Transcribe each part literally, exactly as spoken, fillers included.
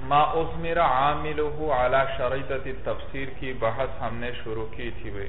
ما اضمر عاملہ علی شریطۃ التفسیر کی بحث ہم نے شروع کی تھی بھئی.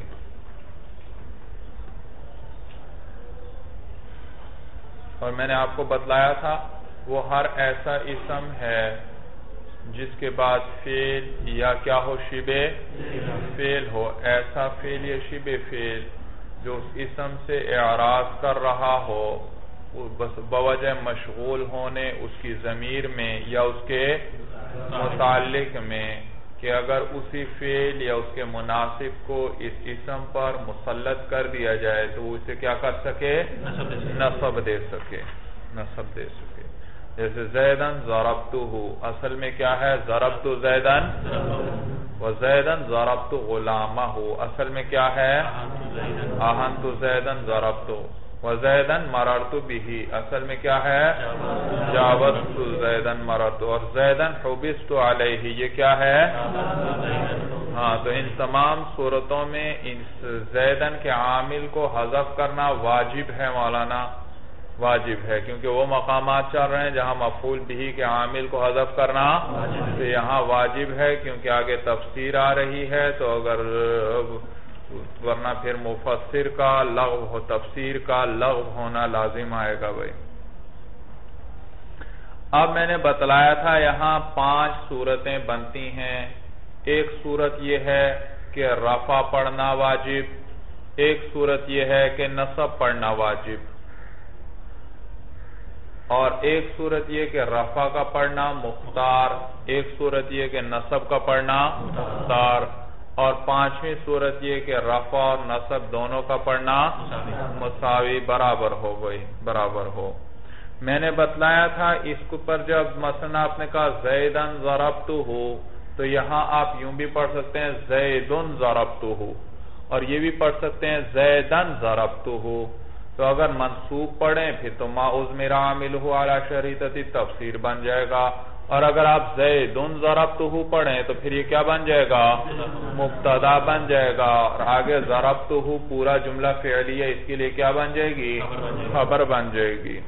اور میں نے آپ کو بتلایا تھا وہ ہر ایسا اسم ہے جس کے بعد فعل یا کیا ہو، شبہ فعل ہو، ایسا فعل یا شبہ فعل جو اس اسم سے اعراض کر رہا ہو بس بوجہ مشغول ہونے اس کی ضمیر میں یا اس کے متعلق میں، کہ اگر اسی فعل یا اس کے مناسب کو اس اسم پر مسلط کر دیا جائے تو وہ اسے کیا کر سکے، نصب دے سکے نصب دے سکے جیسے زیدن ضربتہ، اصل میں کیا ہے ضربت زیدن، وزیدن ضربت غلامہ، اصل میں کیا ہے اہنت زیدن ضربت، وزیدن مررت بہ، اصل میں کیا ہے جاوزت زیدن مررت، اور زیدن حبست علیہ، یہ کیا ہے ہاں. تو ان تمام صورتوں میں ان زیدن کے عامل کو حذف کرنا واجب ہے مولانا، واجب ہے، کیونکہ وہ مقامات چل رہے ہیں جہاں مفعول بہ کے عامل کو حذف کرنا تو یہاں واجب ہے، کیونکہ آگے تفسیر آ رہی ہے. تو اگر ورنہ پھر مفسر کا لغو ہو، تفسیر کا لغو ہونا لازم آئے گا بھائی. اب میں نے بتلایا تھا یہاں پانچ صورتیں بنتی ہیں. ایک صورت یہ ہے کہ رفع پڑھنا واجب، ایک صورت یہ ہے کہ نصب پڑھنا واجب، اور ایک صورت یہ کہ رفع کا پڑھنا مختار، ایک صورت یہ کہ نصب کا پڑھنا مختار، اور پانچویں صورت یہ کہ رفع اور نصب دونوں کا پڑھنا مساوی برابر ہو گئی برابر ہو. میں نے بتلایا تھا اس کو پر جب مثلا آپ نے کہا زیدن ضربتہ، تو یہاں آپ یوں بھی پڑھ سکتے ہیں زیدن ضربتہ، اور یہ بھی پڑھ سکتے ہیں زیدن ضربتہ. تو اگر منصوب پڑھیں پھر تو ما اضمر عاملہ علی شریطۃ التفسیر بن جائے گا، اور اگر آپ زیدن ضربتہ پڑھیں تو پھر یہ کیا بن جائے گا، مبتدا بن جائے گا، اور آگے ضربتہ پورا جملہ فعلی ہے، اس کے لیے کیا بن جائے گی، خبر بن جائے گی.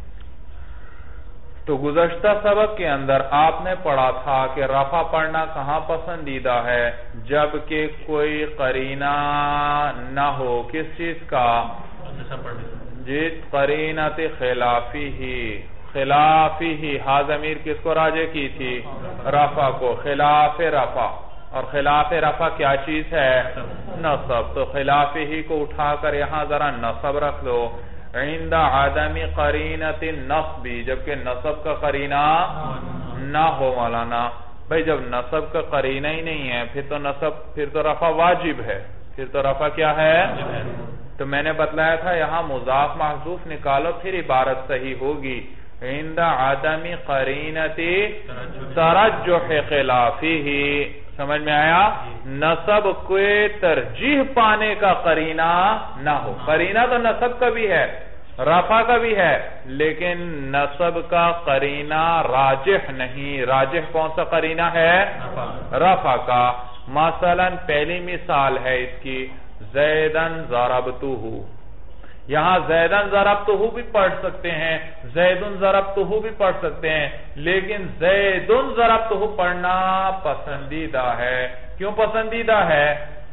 تو گزشتہ سبق کے اندر آپ نے پڑھا تھا کہ رفع پڑھنا کہاں پسندیدہ ہے، جبکہ کوئی قرینہ نہ ہو، کس چیز کا، جی قرینت خلافی ہی، خلافی ہی، ہا ضمیر کس کو راجع کی تھی، رفع کو، خلاف رفع، اور خلاف رفع کیا چیز ہے، نصب. تو خلافی ہی کو اٹھا کر یہاں ذرا نصب رکھ دو، عند عدم قرینت النصب، جبکہ نصب کا قرینہ نہ ہو مولانا. بھئی جب نصب کا قرینہ ہی نہیں ہے پھر تو نصب پھر تو رفع واجب ہے، پھر تو رفع کیا ہے. تو میں نے بتلایا تھا یہاں مضاف محذوف نکالو پھر عبارت صحیح ہوگی، عند عدم قرینت ترجح خلافی. سمجھ میں آیا، نصب کوئی ترجیح پانے کا قرینہ نہ ہو. قرینہ تو نصب کا بھی ہے، رفع کا بھی ہے، لیکن نصب کا قرینہ راجح نہیں. راجح کون سا قرینہ ہے، رفع کا. مثلا پہلی مثال ہے اس کی زیدن ضربتہ، یہاں زیدن ضربتہ بھی پڑھ سکتے ہیں، زیدن ضربتہ بھی پڑھ سکتے ہیں، لیکن زیدن ضربتہ پڑھنا پسندیدہ ہے. کیوں پسندیدہ ہے،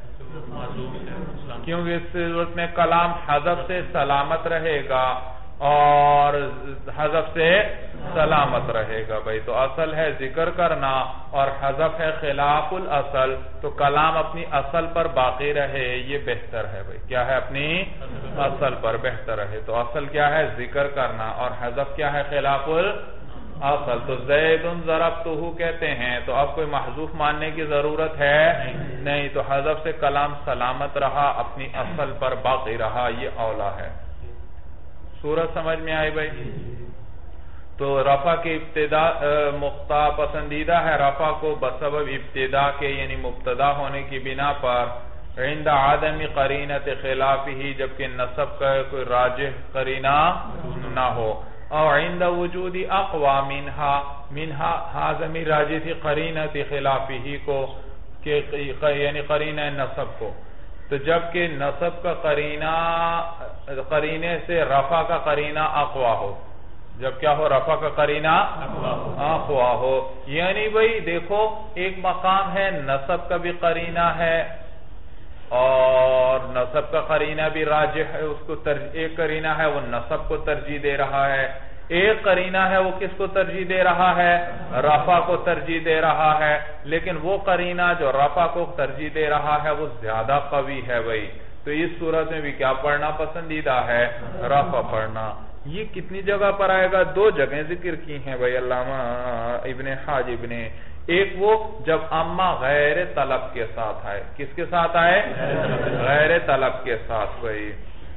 کیونکہ اس صورت میں کلام حذف سے سلامت رہے گا اور حذف سے سلامت رہے گا. بھائی تو اصل ہے ذکر کرنا اور حذف ہے خلاف الاصل، تو کلام اپنی اصل پر باقی رہے یہ بہتر ہے. بھائی کیا ہے، اپنی اصل پر بہتر رہے. تو اصل کیا ہے، ذکر کرنا، اور حذف کیا ہے، خلاف الاصل. تو زیدن ضربتہ کہتے ہیں تو اب کوئی محذوف ماننے کی ضرورت ہے نہیں، تو حذف سے کلام سلامت رہا، اپنی اصل پر باقی رہا، یہ اولا ہے. صورت سمجھ میں آئی بھائی. تو رفع کی ابتدا مقطع پسندیدہ ہے رفع کو بسبب ابتدا کے یعنی مبتدا ہونے کی بنا پر، عند عدم قرینت خلافی، جبکہ نصب کا کوئی راجح قرینہ نہ ہو، اور عند وجود اقوى منہا، منہا ہا ضمیر راجع تھی قرینت خلافی کو، یعنی قرینہ نصب کو. تو جبکہ نصب کا قرینہ قرینے سے رفع کا قرینہ اقوی ہو، جب کیا ہو؟ رفع کا قرینہ خواہ ہو. یعنی بھئی دیکھو ایک مقام ہے نصب کا بھی قرینہ ہے اور نصب کا قرینہ بھی راجح ہے, اس کو ایک قرینہ ہے وہ نصب کو ترجیح دے رہا ہے, ایک قرینہ ہے وہ کس کو ترجیح دے رہا ہے؟ رفع کو ترجیح دے رہا ہے. لیکن وہ قرینہ جو رفع کو ترجیح دے رہا ہے وہ زیادہ قوی ہے بھئی, تو اس صورت میں بھی کیا پڑھنا پسندیدہ ہے؟ رفع پڑھنا. یہ کتنی جگہ پر آئے گا؟ دو جگہیں ذکر کی ہیں بھئی علامہ ابن حاجب نے. ایک وہ جب اما غیر طلب کے ساتھ آئے. کس کے ساتھ آئے؟ غیر طلب کے ساتھ بھئی.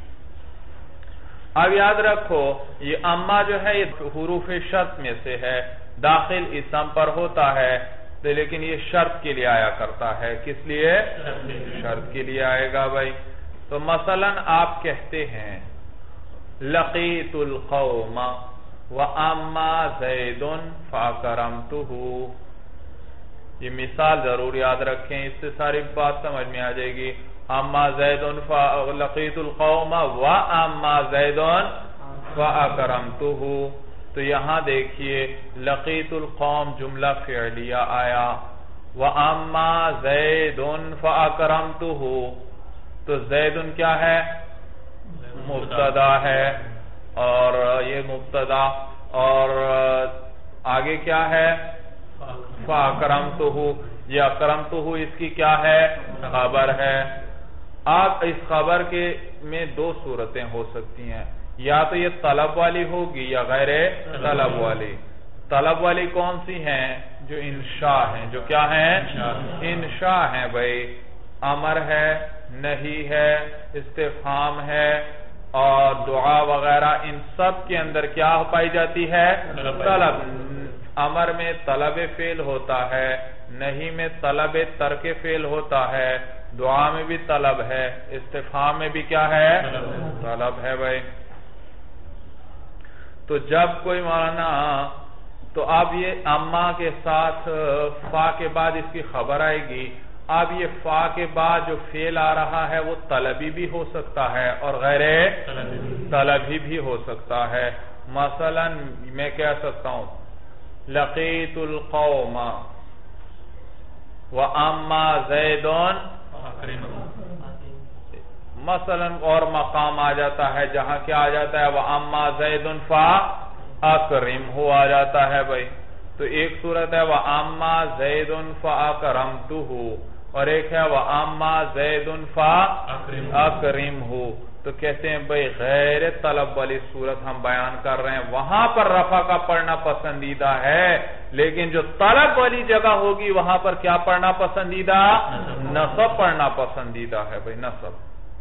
اب یاد رکھو یہ اما جو ہے یہ حروف شرط میں سے ہے, داخل اسم پر ہوتا ہے, لیکن یہ شرط کے لیے آیا کرتا ہے. کس لیے؟ شرط کے لیے آئے گا بھائی. تو مثلا آپ کہتے ہیں لقیت القوم واما زید فاکرمتہ. یہ مثال ضرور یاد رکھیں, اس سے ساری بات سمجھ میں آ جائے گی. اما زید لقیت القوم واما زید فاکرمتہ. تو یہاں دیکھیے لقیت القوم جملہ فعلیہ آیا, واما زید فاکرمتہ. تو زید کیا ہے؟ مبتدا ہے, اور یہ مبتدا, اور آگے کیا ہے؟ فاکرمتہ. یہ اکرمتہ اس کی کیا ہے؟ خبر ہے. آپ اس خبر کے میں دو صورتیں ہو سکتی ہیں, یا تو یہ طلب والی ہوگی یا غیر طلب والی. طلب والی کون سی ہیں؟ جو انشاء ہیں. جو کیا ہیں؟ انشاء ہیں بھئی. امر ہے, نہیں ہے, استفہام ہے, اور دعا وغیرہ, ان سب کے اندر کیا پائی جاتی ہے؟ طلب. امر میں طلب فعل ہوتا ہے, نہیں میں طلب ترک فعل ہوتا ہے, دعا میں بھی طلب ہے, استفہام میں بھی کیا ہے؟ طلب ہے بھائی. تو جب کوئی معنی, تو اب یہ اما کے ساتھ فا کے بعد اس کی خبر آئے گی. اب یہ فا کے بعد جو فعل آ رہا ہے وہ طلبی بھی ہو سکتا ہے اور غیر طلبی بھی ہو سکتا ہے. مثلا میں کہہ سکتا ہوں لقیت القوم واما زید, مثلا اور مقام آ جاتا ہے جہاں کیا آ جاتا ہے؟ واما زید فاکرمہ آ جاتا ہے بھائی. تو ایک صورت ہے واما زید فاکرمتہ, اور ایک ہے واما زید فاکرمہ. تو کہتے ہیں بھئی غیر طلب والی صورت ہم بیان کر رہے ہیں, وہاں پر رفع کا پڑھنا پسندیدہ ہے, لیکن جو طلب والی جگہ ہوگی وہاں پر کیا پڑھنا پسندیدہ؟ نصب پڑھنا پسندیدہ ہے بھئی, نصب.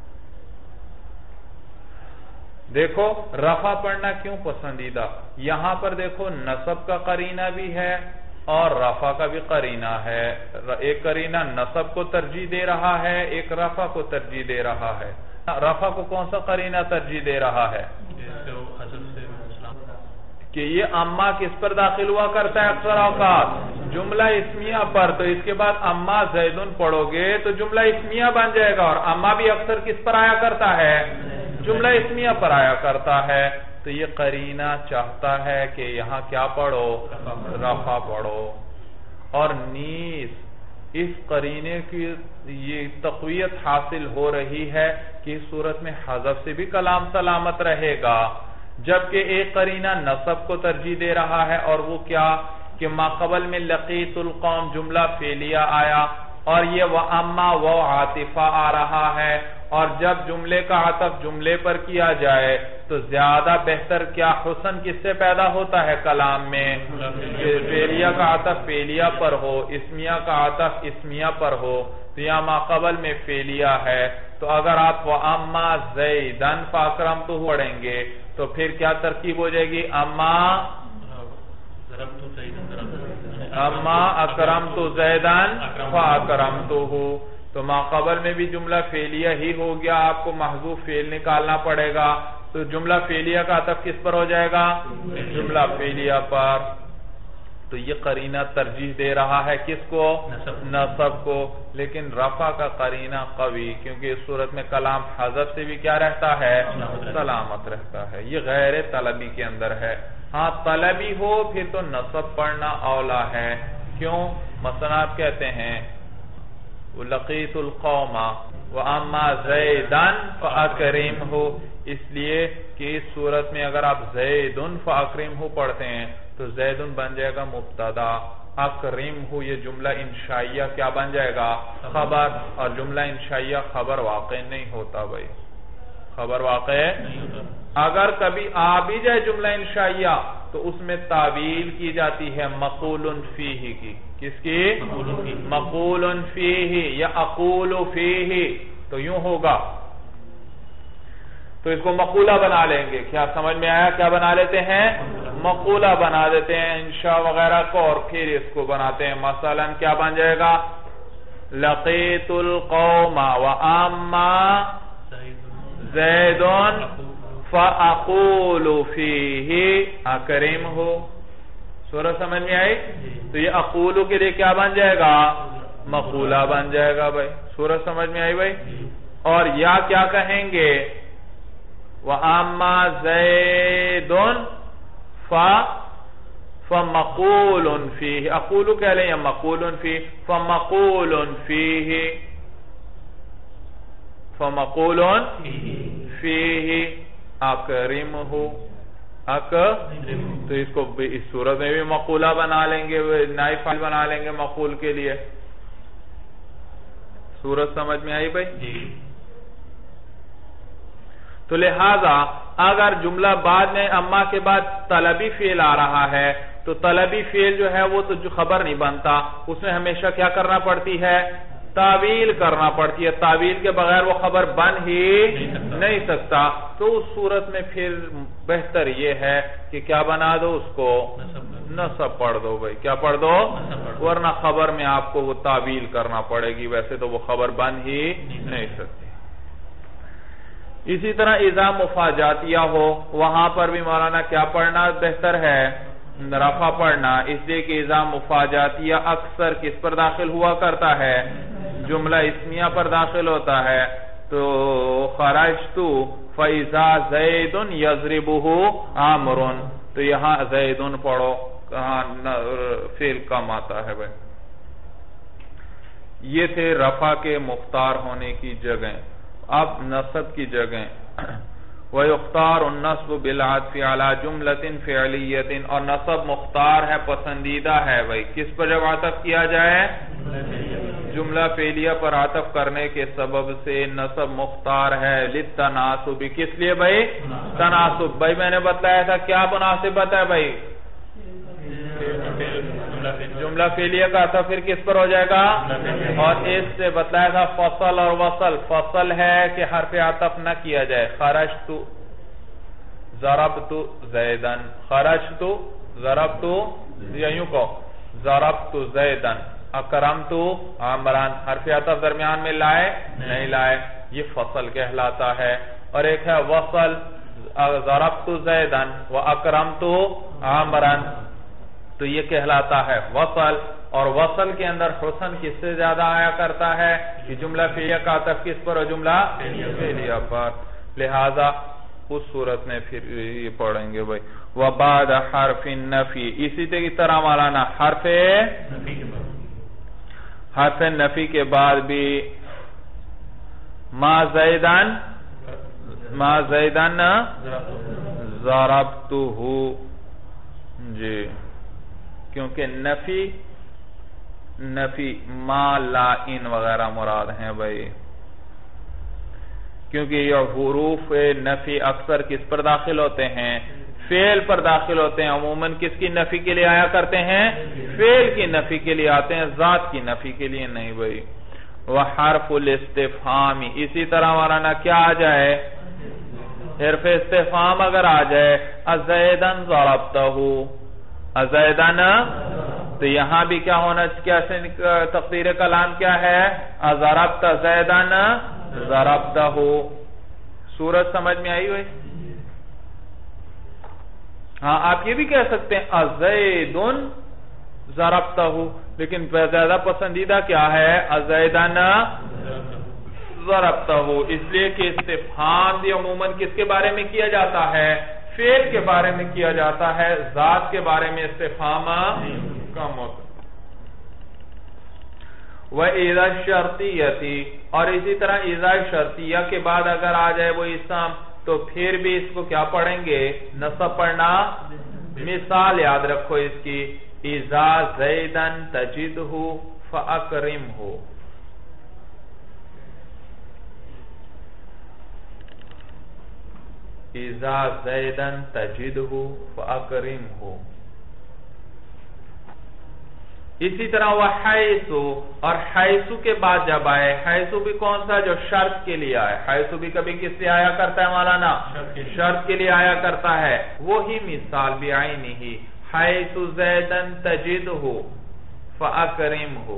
دیکھو رفع پڑھنا کیوں پسندیدہ؟ یہاں پر دیکھو نصب کا قرینہ بھی ہے اور رفع کا بھی قرینہ ہے. ایک قرینہ نصب کو ترجیح دے رہا ہے, ایک رفع کو ترجیح دے رہا ہے. رفع کو کون سا قرینہ ترجیح دے رہا ہے؟ کہ یہ اما کس پر داخل ہوا کرتا ہے اکثر اوقات؟ جملہ اسمیہ پر. تو اس کے بعد اما زیدن پڑھو گے تو جملہ اسمیہ بن جائے گا, اور اما بھی اکثر کس پر آیا کرتا ہے؟ جملہ اسمیہ پر آیا کرتا ہے. تو یہ قرینہ چاہتا ہے کہ یہاں کیا پڑھو؟ رفع پڑھو. اور نیز اس قرینے کی یہ تقویت حاصل ہو رہی ہے کہ اس صورت میں حذف سے بھی کلام سلامت رہے گا, جبکہ ایک قرینہ نصب کو ترجیح دے رہا ہے, اور وہ کیا کہ ما قبل میں لقیت القوم جملہ فعلیہ آیا, اور یہ وَأَمَّا وہ عاطفہ آ رہا ہے. اور جب جملے کا عطف جملے پر کیا جائے تو زیادہ بہتر کیا حسن کس سے پیدا ہوتا ہے کلام میں؟ فعلیہ کا عطف فعلیہ پر ہو, اسمیہ کا عطف اسمیہ پر ہو. تو یہاں ما قبل میں فعلیہ ہے, تو اگر آپ وَأَمَّا زَيْدًا فَأَكْرَمْتُهُ پڑھیں گے تو پھر کیا ترکیب ہو جائے گی؟ اما اما اکرمت زیدن فاکرمتہ. تو ما قبل میں بھی جملہ فعلیہ ہی ہو گیا, آپ کو محذوف فعل نکالنا پڑے گا. تو جملہ فعلیہ کا عطف کس پر ہو جائے گا؟ جملہ فعلیہ پر. تو یہ قرینہ ترجیح دے رہا ہے کس کو؟ نصب کو. لیکن رفع کا قرینہ قوی, کیونکہ اس صورت میں کلام حذف سے بھی کیا رہتا ہے؟ سلامت رہتا ہے. یہ غیر طلبی کے اندر ہے. ہاں طلبی ہو پھر تو نصب پڑھنا اولا ہے. کیوں؟ مثلا آپ کہتے ہیں لقیت القوم واما زیدن فاکرمہ، اس لیے کہ اس صورت میں اگر آپ زیدن فاکرمہ پڑھتے ہیں تو زیدن بن جائے گا مبتدا، اکرمہ یہ جملہ انشائیہ کیا بن جائے گا؟ خبر. اور جملہ انشائیہ خبر واقع نہیں ہوتا بھائی، خبر واقع ہے. اگر کبھی آ بھی جائے جملہ انشائیہ تو اس میں تعویل کی جاتی ہے مقول فیہ کی. کس کی؟ مقول فیہ یا اقول فیہ. تو یوں ہوگا، تو اس کو مقولہ بنا لیں گے. کیا سمجھ میں آیا؟ کیا بنا لیتے ہیں؟ مقولہ بنا دیتے ہیں انشاء وغیرہ کو، اور پھر اس کو بناتے ہیں. مثلا کیا بن جائے گا؟ لقیت القوم واما زید فاقول فیہ اکرمہ. سورہ سمجھ میں آئی؟ تو یہ اقولو کے لیے کیا بن جائے گا؟ مقولہ بن جائے گا بھائی. سورہ سمجھ میں آئی بھائی؟ اور یا کیا کہیں گے؟ وَأَمَّا زَيْدٌ فَمَقُولٌ فِيهِ، اقولو کہہ لیں یا مقولٌ فِيهِ، فَمَقُولٌ فِيهِ، فَمَقُولٌ فِيهِ اکرمہ. اک تو اس کو اس صورت میں بھی مقولہ بنا لیں گے، نائب فاعل بنا لیں گے مقول کے لیے. صورت سمجھ میں آئی بھائی؟ تو لہذا اگر جملہ بعد میں اما کے بعد طلبی فعل آ رہا ہے تو طلبی فعل جو ہے وہ تو جو خبر نہیں بنتا، اس میں ہمیشہ کیا کرنا پڑتی ہے؟ تعویل کرنا پڑتی ہے. تعویل کے بغیر وہ خبر بن ہی نہیں سکتا. تو اس صورت میں پھر بہتر یہ ہے کہ کیا بنا دو اس کو؟ نصب پڑھ دو بھائی. کیا پڑھ دو؟ ورنہ خبر میں آپ کو وہ تعویل کرنا پڑے گی، ویسے تو وہ خبر بن ہی نہیں سکتی. اسی طرح اذا مفاجاتیہ ہو، وہاں پر بھی مولانا کیا پڑھنا بہتر ہے؟ رفع پڑھنا. اس لیے کہ اذا مفاجاتیہ اکثر کس پر داخل ہوا کرتا ہے؟ جملہ اسمیہ پر داخل ہوتا ہے. تو خرجت فاذا زید یضربہ عامر، تو یہاں زید پڑھو، کہاں فعل کم آتا ہے بھائی. یہ تھے رفع کے مختار ہونے کی جگہیں. اب نصب کی جگہیں. وَيُخْتَارُ النَّصْبُ بِالْعَطْفِ عَلَى جُمْلَةٍ فِعْلِيَّةٍ، اور نصب مختار ہے، پسندیدہ ہے بھائی. کس پر جب عطف کیا جائے؟ جملہ فعلیہ پر عطف کرنے کے سبب سے نصب مختار ہے. لِلتَّنَاسُبِ، کس لیے بھائی؟ تناسب. بھائی میں نے بتلایا تھا کیا مناسبت ہے بھائی؟ جملہ فعلیہ کا عطف پھر کس پر ہو جائے گا؟ اور اس سے بتلایا تھا فصل اور وصل. فصل ہے کہ حرف عطف نہ کیا جائے. خرجت ضربت زیدن، خرجت ضربت، یا یوں کہو ضربت زیدن، اکرمت عمران. حرف عطف درمیان میں لائے نہیں لائے، یہ فصل کہلاتا ہے. اور ایک ہے وصل، ضربت زیدن و اکرمت عمران، تو یہ کہلاتا ہے وصل. اور وصل کے اندر حسن کس سے زیادہ آیا کرتا ہے؟ کہ جملہ فعلیہ کا عطف کس پر ہو؟ جملہ فعلیہ پر. لہذا اس صورت میں پھر یہ پڑھیں گے بھائی. وَبَعْدَ حَرْفِ النَّفِي، اسی طرح مولانا حرف حرف نفی کے بعد بھی ما زیدن ما زیدن ضربتہ، جی کیونکہ نفی نفی ما لا ان وغیرہ مراد ہیں بھائی. کیونکہ یہ حروف نفی اکثر کس پر داخل ہوتے ہیں؟ فعل پر داخل ہوتے ہیں. عموماً کس کی نفی کے لیے آیا کرتے ہیں؟ فعل کی نفی کے لیے آتے ہیں، ذات کی نفی کے لیے نہیں بھائی. وحرف الاستفہام، اسی طرح مولانا کیا آ جائے؟ حرف استفہام اگر آ جائے ازیدن ضربتہ، ازیدن، تو یہاں بھی کیا ہونا چاہیے؟ تقدیر کلام کیا ہے؟ ضربت زیدن ضربتہ. صورت سمجھ میں آئی ہوئی؟ ہاں آپ یہ بھی کہہ سکتے ہیں ازیدن ضربتہ، لیکن زیادہ پسندیدہ کیا ہے؟ ازیدن ضربتہ، اس لیے کہ استفہام بھی عموماً کس کے بارے میں کیا جاتا ہے؟ فعل کے بارے میں کیا جاتا ہے، ذات کے بارے میں استفہام کم ہوتا ہے۔ وَإِذَا الشَّرْطِيَّةِ، اور اسی طرح اذا شرطیہ کے بعد اگر آ جائے وہ اسم تو پھر بھی اس کو کیا پڑھیں گے؟ نصب پڑھنا۔ مثال یاد رکھو اس کی، اذا زیدن تجدہ فاکرمہ، اذا زیدن تجدہ فاکرمہ۔ اسی طرح وہ حیثو، اور حیثو کے بعد جب آئے، حیثو بھی کون سا؟ جو شرط کے لیے آئے۔ حیثو بھی کبھی کس لیے آیا کرتا ہے مولانا؟ شرط کے لیے آیا کرتا ہے۔ وہی مثال بعینہ، حیث زیدن تجدہ فاکرمہ،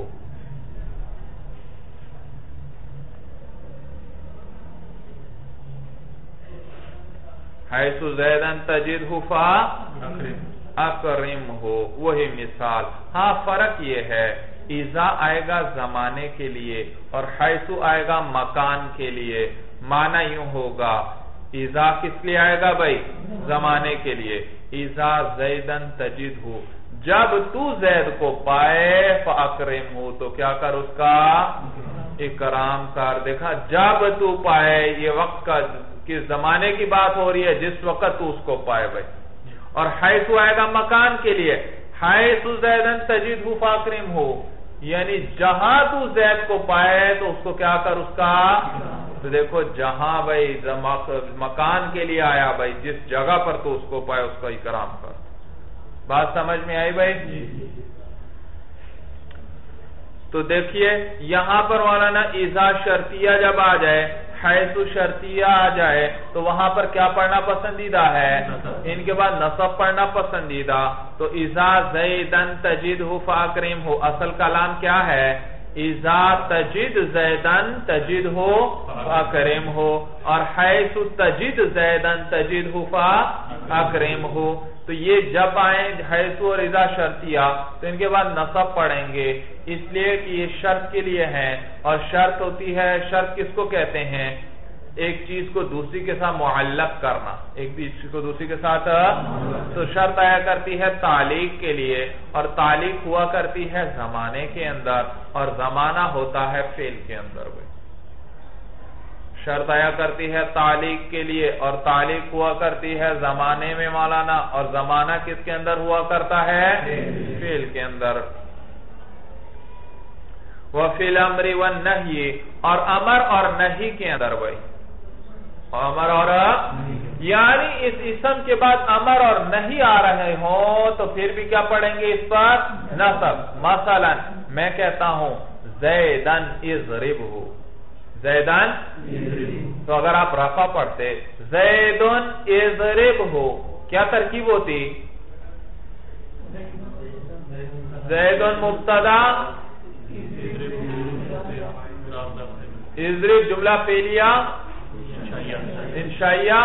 حیث زیدن تجدہ فاکرمہ اکرم ہو، وہی مثال۔ ہاں فرق یہ ہے، اذا آئے گا زمانے کے لیے اور حیثو آئے گا مکان کے لیے۔ معنی یوں ہوگا، اذا کس لیے آئے گا بھائی؟ زمانے کے لیے۔ اذا زیدن تجد ہو، جب تو زید کو پائے فاکرم ہو تو کیا کر؟ اس کا اکرام کر۔ دیکھا، جب تو پائے، یہ وقت کا کس زمانے کی بات ہو رہی ہے؟ جس وقت تو اس کو پائے بھائی۔ اور حیثو آئے گا مکان کے لیے، حیث زیدن تجدہ فاکرم ہو، یعنی جہاں تو زید کو پائے تو اس کو کیا کر؟ اس کا تو دیکھو، جہاں بھائی مکان کے لیے آیا بھائی، جس جگہ پر تو اس کو پائے اس کا اکرام کر۔ بات سمجھ میں آئی بھائی؟ تو دیکھیے یہاں پر مولانا اذا شرطیہ جب آ جائے، حیث شرطیہ آ جائے تو وہاں پر کیا پڑھنا پسندیدہ ہے؟ ان کے بعد نصب پڑھنا پسندیدہ۔ تو اذا زیدن تجدہ فاکرمہ، اصل کلام کیا ہے؟ اذا تجد زیدن تجدہ فاکرمہ، اور حیث تجد زیدن تجدہ فاکرمہ۔ تو یہ جب آئیں حیث اور اذا شرطیہ تو ان کے بعد نصب پڑھیں گے، اس لیے کہ یہ شرط کے لیے ہیں، اور شرط ہوتی ہے، شرط کس کو کہتے ہیں؟ ایک چیز کو دوسری کے ساتھ معلق کرنا، ایک چیز کو دوسری کے ساتھ۔ تو شرط آیا کرتی ہے تعلیق کے لیے، اور تعلیق ہوا کرتی ہے زمانے کے اندر، اور زمانہ ہوتا ہے فعل کے اندر۔ شرط آیا کرتی ہے تعلیق کے لیے، اور تعلیق ہوا کرتی ہے زمانے میں مولانا، اور زمانہ کس کے اندر ہوا کرتا ہے؟ فعل کے اندر۔ وَفِي الْأَمْرِ وَالنَّهْيِ، اور امر اور نہی کے اندر بھائی، امر اور یعنی اس اسم کے بعد امر اور نہی آ رہے ہوں تو پھر بھی کیا پڑھیں گے اس پر؟ نصب۔ مثلا میں کہتا ہوں زیدن اضربہ، زیدن، تو اگر آپ رفع پڑھتے زیدن اضربہ، کیا ترکیب ہوتی؟ زیدن مبتدا، اضرب جملہ فعلیہ انشائیہ،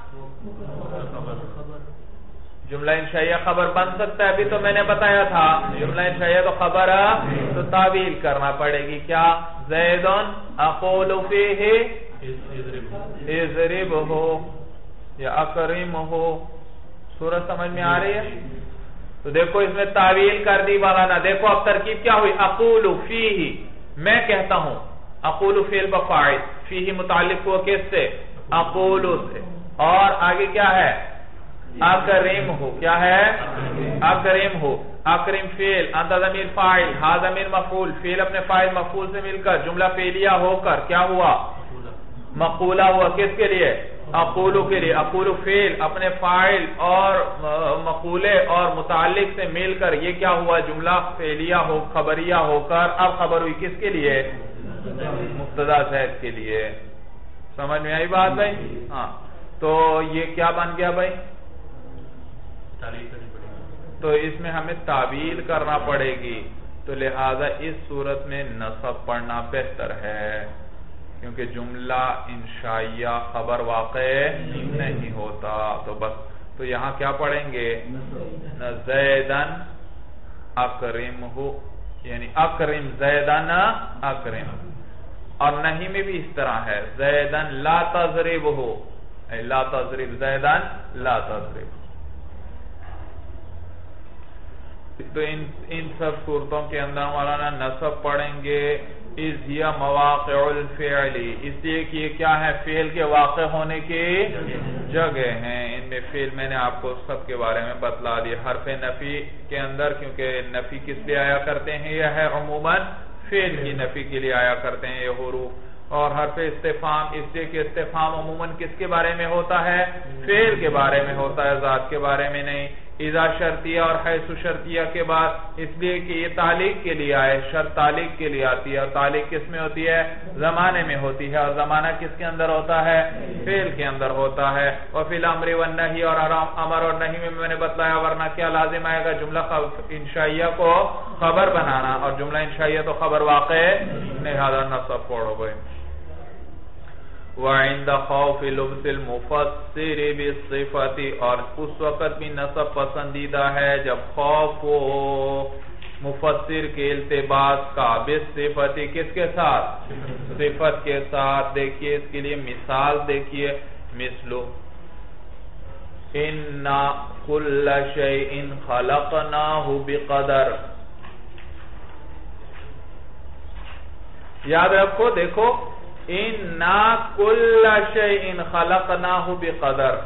جملہ انشائیہ خبر بن سکتا ہے، ابھی تو میں نے بتایا تھا جملہ انشائیہ تو خبر تو تعویل کرنا پڑے گی۔ کیا؟ زیدن اقول فیہ اضربہ یا اکرمہ۔ سورج سمجھ میں آ رہی ہے؟ تو دیکھو اس میں تعویل کر دی مولانا۔ دیکھو اب ترکیب کیا ہوئی؟ اقول فیہ، میں کہتا ہوں، اقول فعل بفاعل، فیہ متعلق ہوا کس سے؟ اقول سے، اور آگے کیا ہے؟ اکرم ہو، کیا ہے؟ اکرم ہو، اکرم فعل، انت ضمیر فاعل، ہا ضمیر مفعول، فعل اپنے فاعل مفعول سے مل کر جملہ فعلیہ ہو کر کیا ہوا؟ مقولہ ہوا۔ کس کے لیے؟ اقولو کے لیے۔ اقولو فعل اپنے فاعل اور مقولے اور متعلق سے مل کر یہ کیا ہوا؟ جملہ فعلیہ ہو، خبریہ ہو کر اب خبر ہوئی کس کے لیے؟ مبتدا زید کے لیے۔ سمجھ میں آئی بات بھائی؟ ہاں، تو یہ کیا بن گیا بھائی؟ تو اس میں ہمیں تعویل کرنا پڑے گی، تو لہذا اس صورت میں نصب پڑھنا بہتر ہے، کیونکہ جملہ انشائیہ خبر واقع نہیں ہوتا۔ تو بس تو یہاں کیا پڑھیں گے؟ زیدن اکرمہ، یعنی اکرم زیدن اکرم۔ اور نہیں میں بھی اس طرح ہے، زیدن لا تضربہ، لا تضرب زیدن لا تضرب. تو ان ان سب صورتوں کے اندر مولانا نصب پڑھیں گے اذ ہی مواقع الفعل، اس لیے کہ یہ کیا ہے؟ فعل کے واقع ہونے کی جگہ ہیں. ان میں فعل میں نے آپ کو سب کے بارے میں بتلا دیا. حرف نفی کے اندر کیونکہ نفی کس لیے آیا کرتے ہیں؟ یہ ہے عموماً فعل کی نفی کے لیے آیا کرتے ہیں یہ حروف. اور حرف استفہام اس لیے کہ استفہام عموماً کس کے بارے میں ہوتا ہے؟ فعل کے بارے میں ہوتا ہے، ذات کے بارے میں نہیں. اذا شرطیہ اور حیث شرطیہ کے بعد اس لیے کہ یہ تعلیق کے لیے آئے، شرط تعلیق کے لیے آتی ہے، اور تعلیق کس میں ہوتی ہے؟ زمانے میں ہوتی ہے. اور زمانہ کس کے اندر ہوتا ہے؟ فعل کے اندر ہوتا ہے. اور فی الامر والنہی، اور امر اور نہی میں میں نے بتلایا ورنہ کیا لازم آئے گا؟ جملہ انشائیہ کو خبر بنانا، اور جملہ انشائیہ تو خبر واقع لہذا نصب پڑھو گئے. وعند خوف لبس المفسر بالصفت، اور اس وقت بھی نصب پسندیدہ ہے جب خوف ہو مفسر کے التباس کا، بالصفت کس کے ساتھ؟ صفت کے ساتھ. دیکھیے اس کے لیے مثال دیکھیے، مثلو اِنَّا كُلَّ شَيْءٍ خَلَقْنَاهُ بِقَدَرٍ. یاد رکھو، دیکھو اِنَّا كُلَّ شَيْءٍ خَلَقْنَاهُ بِقَدَرٍ.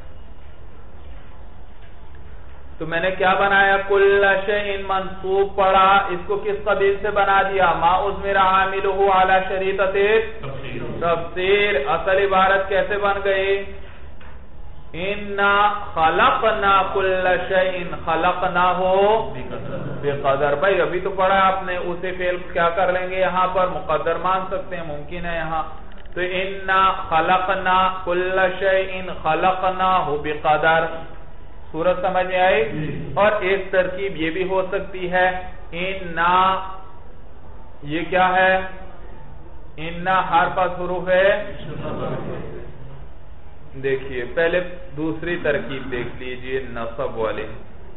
تو میں نے کیا بنایا؟ کُلَّ شَيْءٍ منصوب پڑھا، اس کو کس قبیل سے بنا دیا؟ ما اضمر عاملہ علی شریطۃ تفسیر. اصل عبارت کیسے بن گئی؟ اِنَّا خَلَقْنَا كُلَّ شَيْءٍ خَلَقْنَاهُ بِقَدَرٍ. بھائی ابھی تو پڑھا آپ نے، اسے فعل کیا کر لیں گے؟ یہاں پر مقدر مان سکتے ہیں، ممکن ہے یہاں. تو اِنَّا خَلَقْنَا كُلَّ شَيْءٍ خَلَقْنَاهُ بِقَدَرٍ. صورت سمجھ میں آئی؟ اور ایک ترکیب یہ بھی ہو سکتی ہے، اِنَّا یہ کیا ہے؟ اِنَّا حرف حروف ہے. دیکھیے پہلے دوسری ترکیب دیکھ لیجئے نصب والے،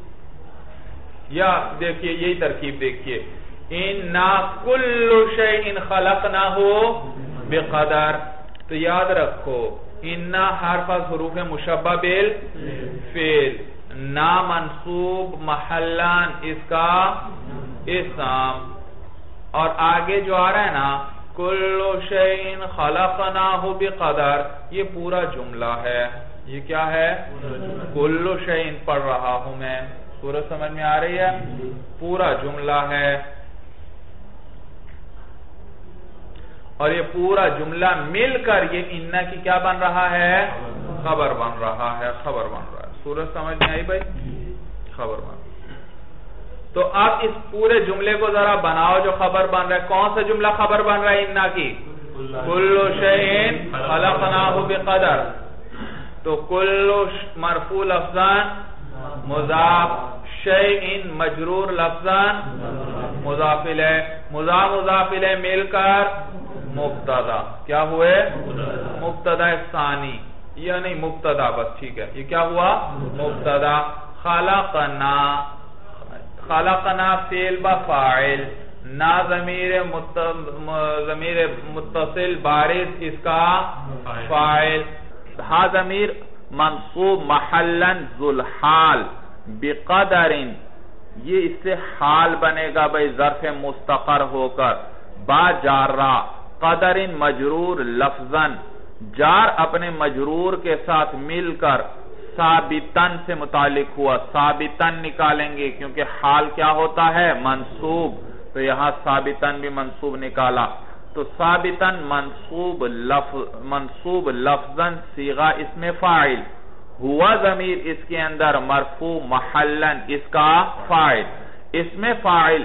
یا دیکھیے یہی ترکیب دیکھیے، اِنَّا كُلُّ شَيْءٍ خَلَقْنَاهُ بِقَدَرٍ. تو یاد رکھو اِنَّا حرف حروف مشبہ بالفعل، نا منصوب محلان اس کا اسم، اور آگے جو آ رہا ہے نا کُلُّ شَيْءٍ خَلَقْنَاهُ بِقَدَرٍ، یہ پورا جملہ ہے. یہ کیا ہے؟ کُلُّ شَيْءٍ پڑھ رہا ہوں میں. صورت سمجھ میں آ رہی ہے؟ پورا جملہ ہے، اور یہ پورا جملہ مل کر یہ اِنَّا کی کیا بن رہا ہے؟ خبر بن رہا ہے، خبر بن رہا ہے. صورت سمجھ میں آئی بھائی؟ خبر بن رہا ہے. تو اب اس پورے جملے کو ذرا بناؤ جو خبر بن رہا ہے. کون سا جملہ خبر بن رہا ہے اِنَّا کی؟ کُلُّ شَيْءٍ خَلَقْنَاهُ بِقَدَرٍ. تو کُلُّ مرفوع لفظان مضاف، شَيْءٍ مجرور لفظان مضاف الیہ، مضاف مضاف الیہ مل کر مبتدا. کیا ہوئے؟ مبتدا ثانی، یا نہیں مبتدا بس، ٹھیک ہے. یہ کیا ہوا؟ مبتدا. خلقنا، خلقنا فعل بفاعل، نا ضمیر ضمیر متصل بارز اس کا فاعل، ہا ضمیر منصوب محلن ذوالحال بقدر، یہ اس سے حال بنے گا بھئی ظرف مستقر ہو کر. با جارہ، قدر مجرور لفظاً، جار اپنے مجرور کے ساتھ مل کر ثابتن سے متعلق ہوا. ثابتن نکالیں گے کیونکہ حال کیا ہوتا ہے؟ منصوب. تو یہاں ثابتن بھی منصوب نکالا. تو ثابتن منصوب لفظ منصوب لفظاً صیغہ اسم فاعل، ہوا ضمیر اس کے اندر مرفوع محلن اس کا فاعل. اسم فاعل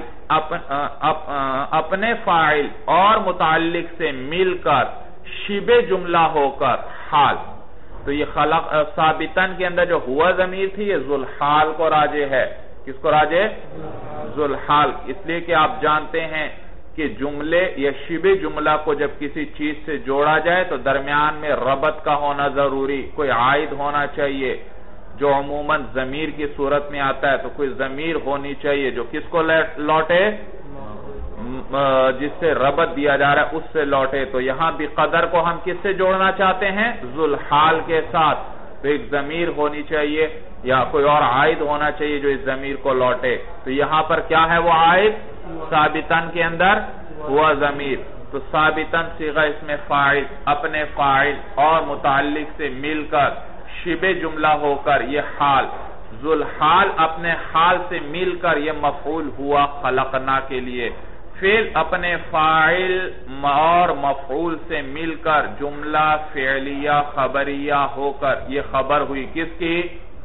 اپنے فاعل اور متعلق سے مل کر شبہ جملہ ہو کر حال. تو یہ خلق ثابتن کے اندر جو ہوا ضمیر تھی یہ ذوالحال کو راجع ہے. کس کو راجع؟ ذوالحال. اس لیے کہ آپ جانتے ہیں کہ جملے یا شبہ جملہ کو جب کسی چیز سے جوڑا جائے تو درمیان میں ربط کا ہونا ضروری، کوئی عائد ہونا چاہیے. جو عموماً ضمیر کی صورت میں آتا ہے تو کوئی ضمیر ہونی چاہیے جو کس کو لوٹے؟ جس سے ربط دیا جا رہا ہے اس سے لوٹے. تو یہاں بھی قدر کو ہم کس سے جوڑنا چاہتے ہیں؟ ذوالحال کے ساتھ. تو ایک ضمیر ہونی چاہیے یا کوئی اور عائد ہونا چاہیے جو اس ضمیر کو لوٹے. تو یہاں پر کیا ہے وہ عائد؟ ثابتن کے اندر ہوا ضمیر. تو ثابتن صیغہ اس میں فاعل اپنے فاعل اور متعلق سے مل کر شبہ جملہ ہو کر یہ حال. ذوالحال اپنے حال سے مل کر یہ مفعول ہوا خلقنا کے لیے. فعل اپنے فاعل اور مفعول سے مل کر جملہ فعلیہ خبریہ ہو کر یہ خبر ہوئی کس کی؟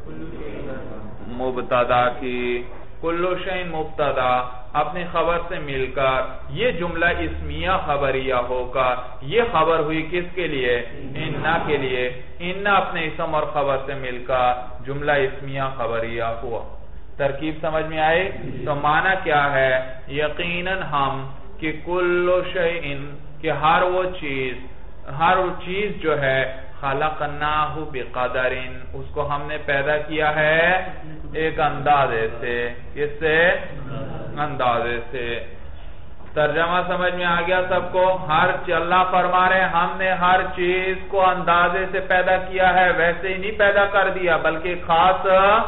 مبتدا کی. کلو شیء مبتدا اپنی خبر سے مل کر یہ جملہ اسمیہ خبریہ ہو کر یہ خبر ہوئی کس کے لیے؟ انا کے لیے. انا اپنے اسم اور خبر سے مل کر جملہ اسمیہ خبریہ ہوا. ترکیب سمجھ میں آئے؟ تو معنی کیا ہے؟ یقیناً ہم کہ کلو شیء کہ ہر وہ چیز ہر وہ چیز جو ہے خلقناہ بقدر اس کو ہم نے پیدا کیا ہے ایک اندازے سے. کس سے؟ اندازے سے. ترجمہ سمجھ میں آ گیا سب کو؟ ہر اللہ فرما رہے ہیں ہم نے ہر چیز کو اندازے سے پیدا کیا ہے. ویسے ہی نہیں پیدا کر دیا بلکہ خاص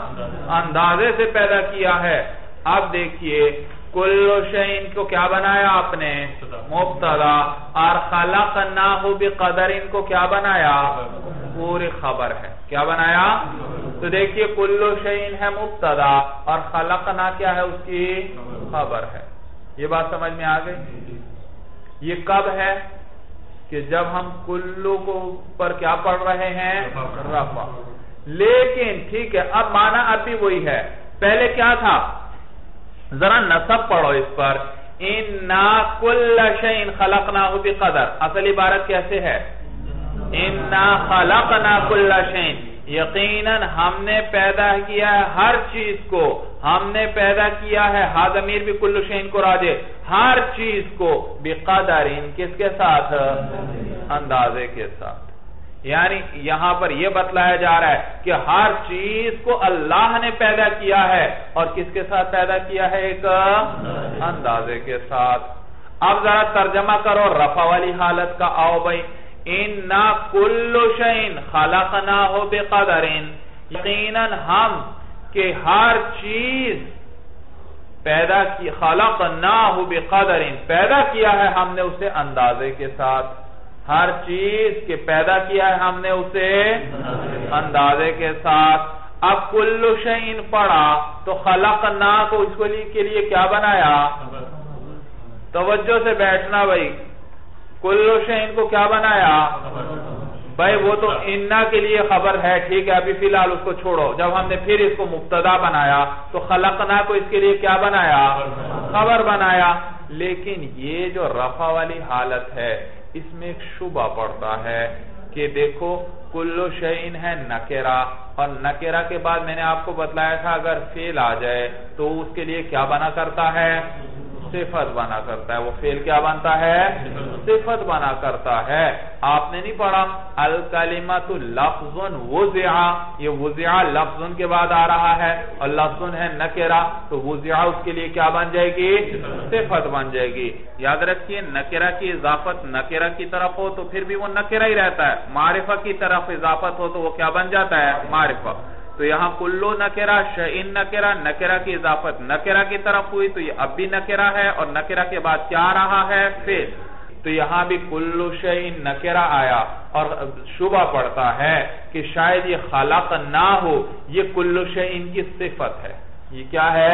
اندازے سے پیدا کیا ہے. اب دیکھیے کل شیء کو کیا بنایا آپ نے؟ مبتدا. اور خلقناہ بقدر کو کیا بنایا؟ پوری خبر ہے. کیا بنایا؟ تو دیکھیے کل شیء ہے مبتدا اور خلقنا کیا ہے؟ اس کی خبر ہے. یہ بات سمجھ میں آ گئی؟ یہ کب ہے؟ کہ جب ہم کلو کو پر کیا پڑھ رہے ہیں؟ رفع. لیکن ٹھیک ہے اب معنی اب بھی وہی ہے. پہلے کیا تھا؟ ذرا نصب پڑھو اس پر. اِنَّا كُلَّ شَيْءٍ خَلَقْنَاهُ بِقَدَرٍ. اصل عبارت کیسے ہے؟ اِنَّا خَلَقْنَا كُلَّ شَيْءٍ یقیناً ہم نے پیدا کیا ہے ہر چیز کو. ہم نے پیدا کیا ہے ہا ضمیر بھی کل شیء کو راجع ہر چیز کو بقدر کس کے ساتھ؟ اندازے کے ساتھ. یعنی یہاں پر یہ بتلایا جا رہا ہے کہ ہر چیز کو اللہ نے پیدا کیا ہے اور کس کے ساتھ پیدا کیا ہے؟ ایک اندازے کے ساتھ. اب ذرا ترجمہ کرو رفع والی حالت کا. آؤ بھائی. اِنَّا كُلُّ شَيْءٍ خَلَقْنَاهُ بِقَدَرٍ یقیناً ہم کہ ہر چیز پیدا کی خَلَقْنَاهُ بِقَدَرٍ پیدا کیا ہے ہم نے اسے اندازے کے ساتھ. ہر چیز کے پیدا کیا ہے ہم نے اسے اندازے کے ساتھ. اب کل شیء پڑھا تو خلقنا کو اس کے لیے کیا بنایا؟ توجہ سے بیٹھنا بھائی. کل شیء کو کیا بنایا؟ بھائی وہ تو انا کے لیے خبر ہے ٹھیک ہے ابھی فی الحال اس کو چھوڑو. جب ہم نے پھر اس کو مبتدا بنایا تو خلقنا کو اس کے لیے کیا بنایا؟ خبر بنایا. لیکن یہ جو رفع والی حالت ہے اس میں ایک شبہ پڑتا ہے کہ دیکھو کلو شیء ہے نکرہ اور نکرہ کے بعد میں نے آپ کو بتلایا تھا اگر فعل آ جائے تو اس کے لیے کیا بنا کرتا ہے؟ صفت بنا کرتا ہے. وہ فعل کیا بنتا ہے؟ صفت بنا کرتا ہے. آپ نے نہیں پڑھا الکلمۃ لفظ وضع یہ وضع لفظ کے بعد آ رہا ہے اور لفظ ہے نکرہ تو وضع اس کے لیے کیا بن جائے گی؟ صفت بن جائے گی. یاد رکھیے نکرہ کی اضافت نکرہ کی طرف ہو تو پھر بھی وہ نکرہ ہی رہتا ہے. معرفہ کی طرف اضافت ہو تو وہ کیا بن جاتا ہے؟ معرفہ. تو یہاں کلو نکرہ شیء نکرہ نکرہ کی اضافت نکرہ کی طرف ہوئی تو یہ اب بھی نکرہ ہے اور نکرہ کے بعد کیا آ رہا ہے؟ فعل. تو یہاں بھی کلو شیء نکرہ آیا اور شبہ پڑتا ہے کہ شاید یہ خلق نہ ہو یہ کلو شیء کی صفت ہے. یہ کیا ہے؟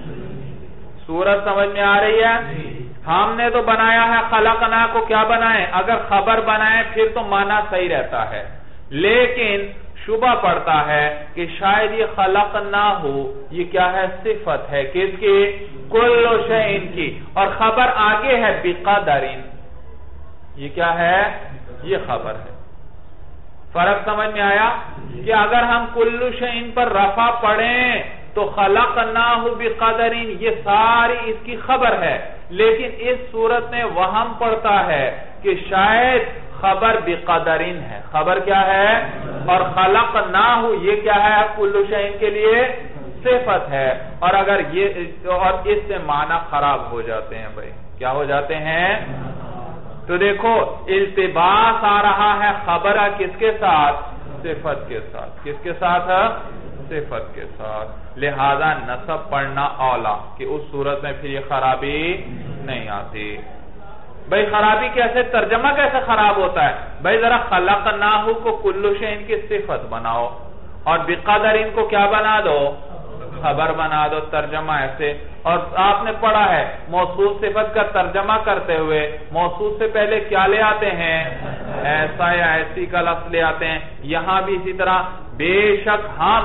صورت سمجھ میں آ رہی ہے؟ ہم نے تو بنایا ہے خلقنا کو کیا بنائیں؟ اگر خبر بنائیں پھر تو معنی صحیح رہتا ہے. لیکن شبہ پڑتا ہے کہ شاید یہ خلق نہ ہو یہ کیا ہے؟ صفت ہے. کس کی؟ کل شیء کی. اور خبر آگے ہے بقدر. یہ کیا ہے؟ یہ خبر ہے. فرق سمجھ میں آیا کہ اگر ہم کل شیء پر رفع پڑھیں تو خلقناہ بقدر یہ ساری اس کی خبر ہے. لیکن اس صورت میں وہم پڑتا ہے کہ شاید خبر بقدرین ہے. خبر کیا ہے؟ اور خلقناہ یہ کیا ہے؟ کل شیء کے لیے صفت ہے. اور اگر یہ اور اس سے معنی خراب ہو جاتے ہیں بھائی. کیا ہو جاتے ہیں؟ تو دیکھو التباس آ رہا ہے خبرہ کس کے ساتھ؟ صفت کے ساتھ. کس کے ساتھ؟ صفت کے ساتھ. لہذا نصب پڑھنا اولا کہ اس صورت میں پھر یہ خرابی نہیں آتی. بھئی خرابی کیسے، ترجمہ کیسے خراب ہوتا ہے؟ بھئی ذرا خلقناہ کو کل شیء کی صفت بناؤ اور بقدر ان کو کیا بنا دو؟ خبر بنا دو. ترجمہ ایسے. اور آپ نے پڑھا ہے موصوف صفت کا ترجمہ کرتے ہوئے موصوف سے پہلے کیا لے آتے ہیں؟ ایسا یا ایسی کا لفظ لے آتے ہیں. یہاں بھی اسی طرح بے شک ہم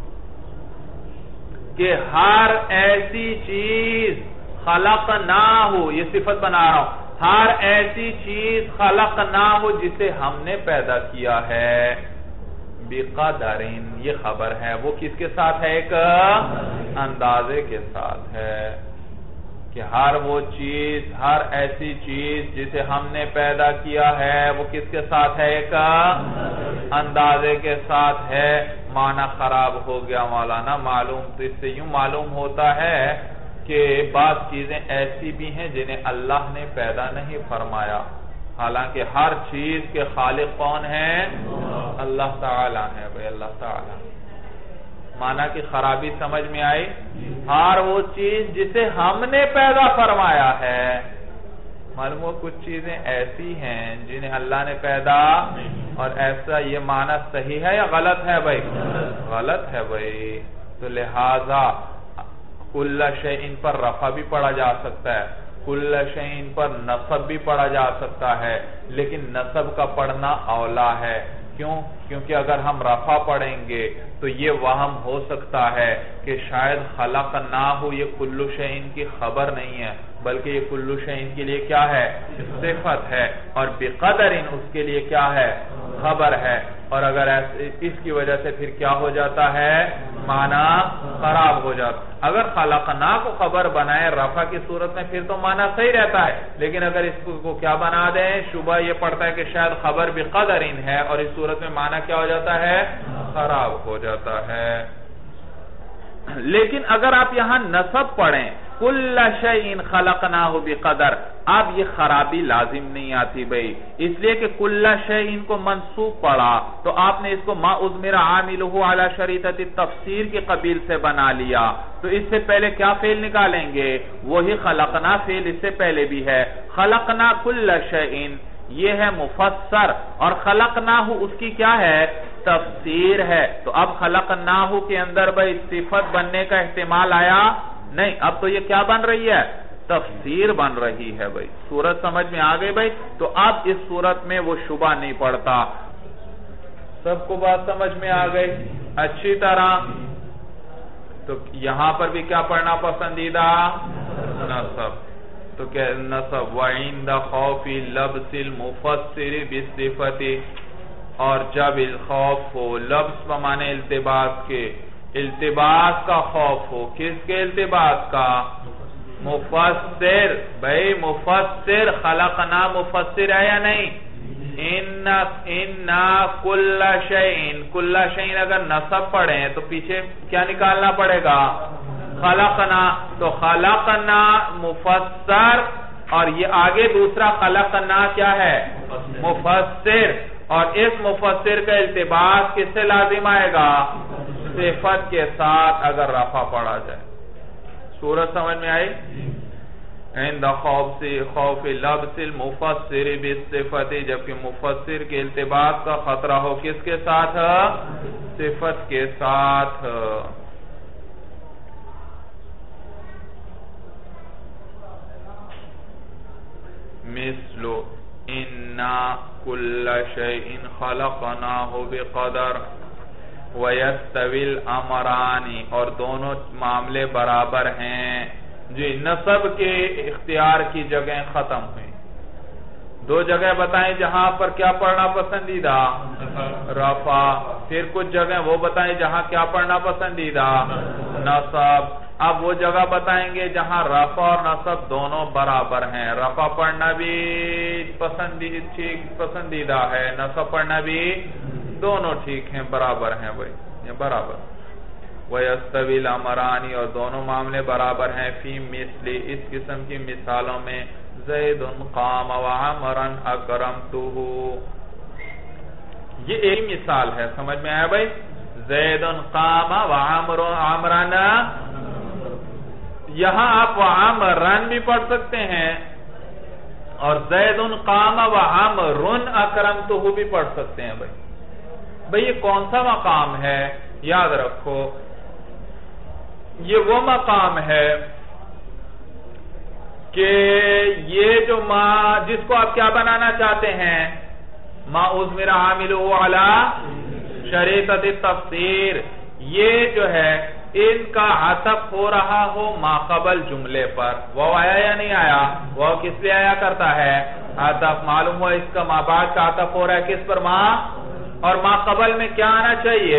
کہ ہر ایسی چیز خلقناہ، یہ صفت بنا رہا ہوں، ہر ایسی چیز خلقناہ جسے ہم نے پیدا کیا ہے. بقدرین یہ خبر ہے، وہ کس کے ساتھ ہے؟ ایک اندازے کے ساتھ ہے کہ ہر وہ چیز، ہر ایسی چیز جسے ہم نے پیدا کیا ہے وہ کس کے ساتھ ہے؟ ایک اندازے کے ساتھ ہے. معنی خراب ہو گیا مولانا. معلوم تو اس سے یوں معلوم ہوتا ہے کہ بعض چیزیں ایسی بھی ہیں جنہیں اللہ نے پیدا نہیں فرمایا، حالانکہ ہر چیز کے خالق کون ہیں؟ اللہ تعالیٰ ہے. بھئی اللہ تعالیٰ. معنی کہ خرابی سمجھ میں آئی؟ ہر وہ چیز جسے ہم نے پیدا فرمایا ہے. معلوم ہو کچھ چیزیں ایسی ہیں جنہیں اللہ نے پیدا، اور ایسا یہ معنی صحیح ہے یا غلط ہے؟ بھئی غلط ہے. بھئی تو لہذا کل شیء پر رفع بھی پڑھا جا سکتا ہے، کل شیء پر نصب بھی پڑھا جا سکتا ہے، لیکن نصب کا پڑھنا اولا ہے. کیوں؟ کیونکہ اگر ہم رفع پڑھیں گے تو یہ وہم ہو سکتا ہے کہ شاید خلقناہ یہ کل شیء کی خبر نہیں ہے، بلکہ یہ کل شیء کے لیے کیا ہے؟ صفت ہے. اور بقدر اس کے لیے کیا ہے؟ خبر ہے. اور اگر اس کی وجہ سے پھر کیا ہو جاتا ہے؟ معنی خراب ہو جاتا. اگر خلقنا کو خبر بنائے رفع کی صورت میں پھر تو معنی صحیح رہتا ہے، لیکن اگر اس کو کیا بنا دیں، شبہ یہ پڑتا ہے کہ شاید خبر بقدر ہے، اور اس صورت میں معنی کیا ہو جاتا ہے؟ خراب ہو جاتا ہے. لیکن اگر آپ یہاں نصب پڑھیں کل شیء خلقناہ بقدر، اب یہ خرابی لازم نہیں آتی. بھئی اس لیے کہ کل شیء کو منصوب پڑھا تو آپ نے اس کو ما اضمر عاملہ علی شریطۃ التفسیر کے قبیل سے بنا لیا. تو اس سے پہلے کیا فعل نکالیں گے؟ وہی خلقنا فعل اس سے پہلے بھی ہے. خلقنا کل شیء یہ ہے مفسر، اور خلقناہ اس کی کیا ہے؟ تفسیر ہے. تو اب خلقناہ کے اندر بھئی صفت بننے کا احتمال آیا نہیں، اب تو یہ کیا بن رہی ہے؟ تفسیر بن رہی ہے. بھئی صورت سمجھ میں آ گئی بھئی. تو اب اس صورت میں وہ شبہ نہیں پڑتا. سب کو بات سمجھ میں آ گئی اچھی طرح؟ تو یہاں پر بھی کیا پڑھنا پسندیدہ؟ نصب. تو کہ نصب وَعِنْدَ خَوْفِ لَبْسِ الْمُفَسِّرِ بِالصِّفَةِ، اور جب الخوف ہو، لبس بمانے التباس کے، التباس کا خوف ہو. کس کے التباس کا؟ مفسر. بھئی مفسر خلقنا مفسر ہے یا نہیں؟ اِنَّا كُلَّ شَيْءٍ، كُلَّ شَيْءٍ اگر نصب پڑھیں تو پیچھے کیا نکالنا پڑے گا؟ خلقنا. تو خلقنا مفسر، اور یہ آگے دوسرا خلقنا کیا ہے؟ مفسر. اور اس مفسر کا التباس کس سے لازم آئے گا؟ صفت کے ساتھ اگر رفع پڑھا جائے. سورت سمجھ میں آئی؟ عند خوف لبس المفسر بالصفت، جبکہ مفسر کے التباس کا خطرہ ہو کس کے ساتھ؟ صفت کے ساتھ. مثل اِنَّا كُلَّ شَيْءٍ خَلَقْنَاهُ بِقَدَرٍ وَيَسْتَوِي الْأَمْرَانِ، اور دونوں معاملے برابر ہیں. جی نصب کے اختیار کی جگہیں ختم ہوئی. دو جگہ بتائیں جہاں پر کیا پڑھنا پسندیدہ؟ رفع. پھر کچھ جگہ وہ بتائیں جہاں کیا پڑھنا پسندیدہ؟ نصب. اب وہ جگہ بتائیں گے جہاں رفع اور نصب دونوں برابر ہیں. رفع پڑھنا بھی پسندیدہ ہے، نصب پڑھنا بھی، دونوں ٹھیک ہیں، برابر ہیں. بھئی یہ برابر. وَيَسْتَوِي الْأَمْرَانِ، اور دونوں معاملے برابر ہیں. فی مثل، اس قسم کی مثالوں میں. زید قام وعمرا اکرمتہ. یہ ایک مثال ہے, سمجھ میں آیا بھائی؟ زید قام وعمرا, یہاں آپ وعمرن بھی پڑھ سکتے ہیں اور زید قام وعمرن اکرمتہ بھی پڑھ سکتے ہیں. بھائی بھئی یہ کون سا مقام ہے؟ یاد رکھو یہ وہ مقام ہے کہ یہ جو ما جس کو آپ کیا بنانا چاہتے ہیں, ما اضمر عاملہ علی شریطۃ التفسیر, یہ جو ہے ان کا عطف ہو رہا ہو ما قبل جملے پر. وہ آیا یا نہیں آیا؟ وہ کس لئے آیا کرتا ہے؟ عطف. معلوم ہوا اس کا ما بعد کا عطف ہو رہا ہے کس پر؟ ما. اور ما قبل میں کیا آنا چاہیے؟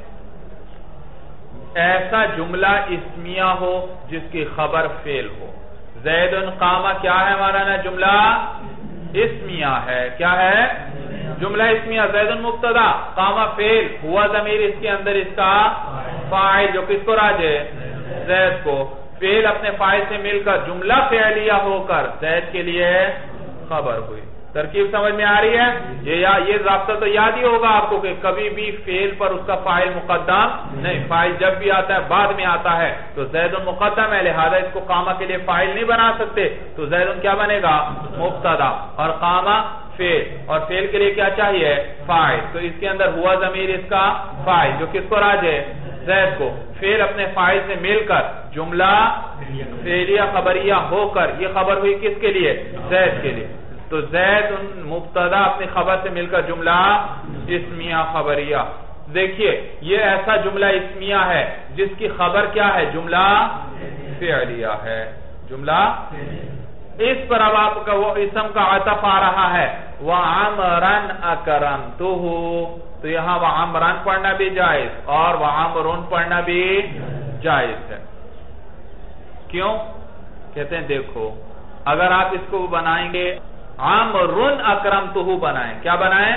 ایسا جملہ اسمیہ ہو جس کی خبر فعل ہو. زید قام کیا ہے مولانا؟ جملہ اسمیہ ہے. کیا ہے؟ جملہ اسمیہ. زید مبتدا, قام فعل, ہوا ضمیر اس کے اندر اس کا فاعل جو کس کو راجع ہے؟ زید کو. فعل اپنے فاعل سے مل کر جملہ فعلیہ ہو کر زید کے لیے خبر ہوئی. ترکیب سمجھ میں آ رہی ہے؟ یہ ضابطہ تو یاد ہی ہوگا آپ کو کہ کبھی بھی فعل پر اس کا فاعل مقدم نہیں. فاعل جب بھی آتا ہے بعد میں آتا ہے تو زید مقدم ہے, لہذا اس کو قامہ کے لیے فاعل نہیں بنا سکتے, تو زید کیا بنے گا؟ مبتدا. اور قامہ فعل, اور فعل کے لیے کیا چاہیے؟ فاعل. تو اس کے اندر ہوا ضمیر اس کا فاعل جو کس کو راجع ہے؟ زید کو. فعل اپنے فاعل سے مل کر جملہ فعلیہ خبریہ ہو کر یہ خبر ہوئی کس کے لیے؟ زید کے لیے. تو زید مبتدا اپنی خبر سے مل کر جملہ اسمیہ خبریہ. دیکھیے یہ ایسا جملہ اسمیہ ہے جس کی خبر کیا ہے؟ جملہ فعلیہ ہے. جملہ اس پر اب آپ کا وہ اسم کا عطف آ رہا ہے وَعَمْرًا أَكْرَمْتُهُ, تو یہاں وَعَمْرًا پڑھنا بھی جائز اور وَعَمْرٌ پڑھنا بھی جائز ہے. کیوں؟ کہتے ہیں دیکھو اگر آپ اس کو بنائیں گے عَمْرٌ أَكْرَمْتُهُ بنائیں, کیا بنائیں؟